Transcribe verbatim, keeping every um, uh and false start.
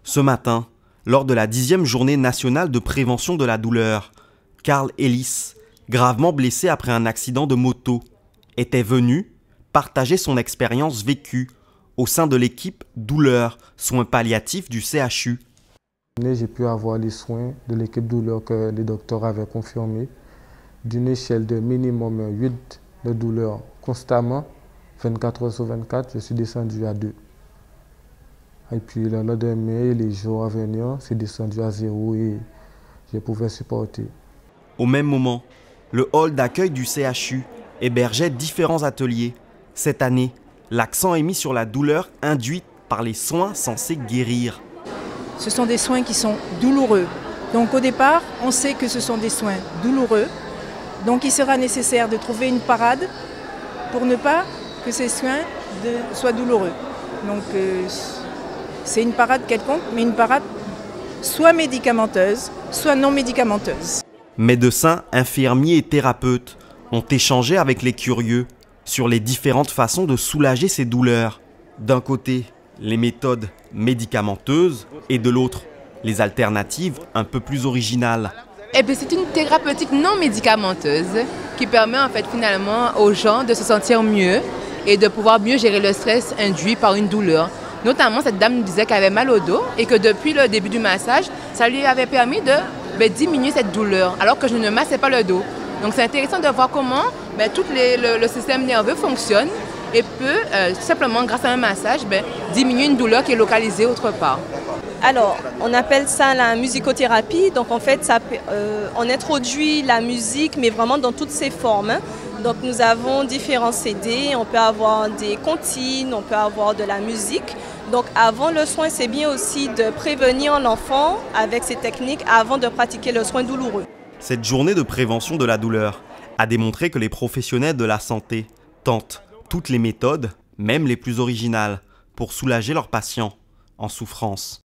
Ce matin, lors de la dixième journée nationale de prévention de la douleur, Carl Ellis, gravement blessé après un accident de moto, était venu partager son expérience vécue au sein de l'équipe douleur, soins palliatifs du C H U. J'ai pu avoir les soins de l'équipe douleur que les docteurs avaient confirmés d'une échelle de minimum huit de douleur constamment, vingt-quatre heures sur vingt-quatre, je suis descendu à deux. Et puis le lendemain, les jours à venir, c'est descendu à zéro et je pouvais supporter. Au même moment, le hall d'accueil du C H U hébergeait différents ateliers. Cette année, l'accent est mis sur la douleur induite par les soins censés guérir. Ce sont des soins qui sont douloureux. Donc au départ, on sait que ce sont des soins douloureux. Donc il sera nécessaire de trouver une parade pour ne pas que ces soins de, soient douloureux. Donc euh, c'est une parade quelconque, mais une parade soit médicamenteuse, soit non médicamenteuse. Médecins, infirmiers et thérapeutes ont échangé avec les curieux sur les différentes façons de soulager ces douleurs. D'un côté, les méthodes médicamenteuses et de l'autre, les alternatives un peu plus originales. Eh bien, c'est une thérapeutique non médicamenteuse qui permet en fait finalement aux gens de se sentir mieux et de pouvoir mieux gérer le stress induit par une douleur. Notamment, cette dame nous disait qu'elle avait mal au dos et que depuis le début du massage, ça lui avait permis de ben, diminuer cette douleur alors que je ne massais pas le dos. Donc c'est intéressant de voir comment ben, tout les, le, le système nerveux fonctionne et peut euh, simplement, grâce à un massage, ben, diminuer une douleur qui est localisée autre part. Alors, on appelle ça la musicothérapie. Donc en fait, ça, euh, on introduit la musique, mais vraiment dans toutes ses formes. Donc nous avons différents C D, on peut avoir des comptines, on peut avoir de la musique. Donc avant le soin, c'est bien aussi de prévenir l'enfant avec ces techniques avant de pratiquer le soin douloureux. Cette journée de prévention de la douleur a démontré que les professionnels de la santé tentent toutes les méthodes, même les plus originales, pour soulager leurs patients en souffrance.